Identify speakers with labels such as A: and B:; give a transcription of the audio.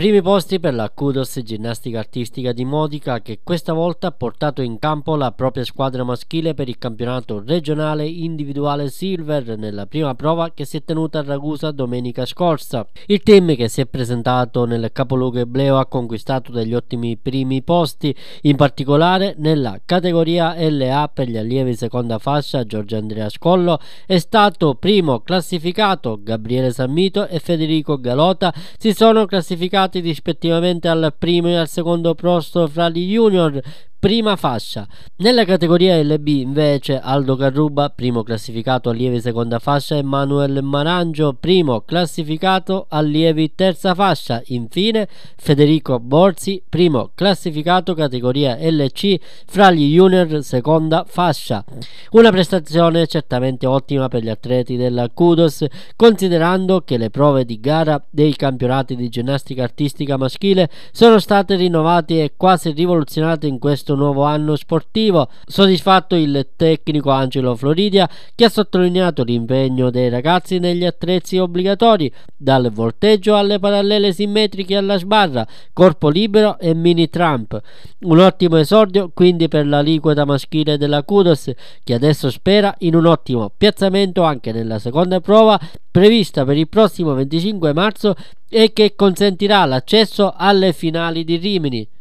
A: Primi posti per la Kudos Ginnastica Artistica di Modica, che questa volta ha portato in campo la propria squadra maschile per il campionato regionale individuale Silver nella prima prova che si è tenuta a Ragusa domenica scorsa. Il team che si è presentato nel capoluogo ebleo ha conquistato degli ottimi primi posti, in particolare nella categoria LA per gli allievi seconda fascia. Giorgio Andrea Scollo è stato primo classificato, Gabriele Sammito e Federico Galota si sono classificati rispettivamente al primo e al secondo posto fra gli junior prima fascia. Nella categoria LB invece Aldo Carruba, primo classificato allievi seconda fascia, e Manuel Marangio, primo classificato allievi terza fascia. Infine Federico Borzi, primo classificato categoria LC fra gli junior seconda fascia. Una prestazione certamente ottima per gli atleti della Kudos, considerando che le prove di gara dei campionati di ginnastica artistica maschile sono state rinnovate e quasi rivoluzionate in questo nuovo anno sportivo. Soddisfatto il tecnico Angelo Floridia, che ha sottolineato l'impegno dei ragazzi negli attrezzi obbligatori, dal volteggio alle parallele simmetriche alla sbarra, corpo libero e mini trump. Un ottimo esordio quindi per la liquida maschile della Kudos, che adesso spera in un ottimo piazzamento anche nella seconda prova prevista per il prossimo 25 marzo e che consentirà l'accesso alle finali di Rimini.